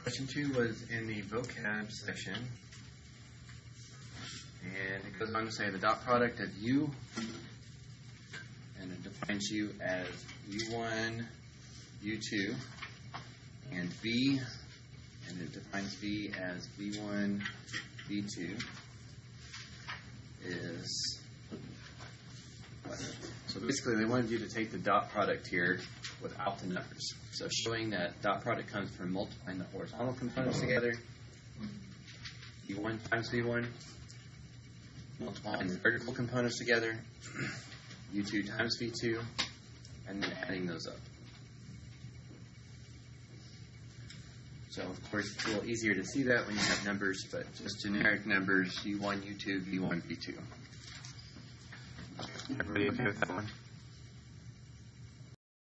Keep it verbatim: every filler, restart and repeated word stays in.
question two was in the vocab section, and it goes on to say the dot product of U, and it defines U as U one, U two, and V, and it defines V as V one, V two, is what? So basically they wanted you to take the dot product here without the numbers. So showing that dot product comes from multiplying the horizontal components together, V one times V one, multiplying the vertical components together, U two times V two, and then adding those up. So of course it's a little easier to see that when you have numbers, but just generic numbers, U one, U two, V one, V two. Everybody okay with that one?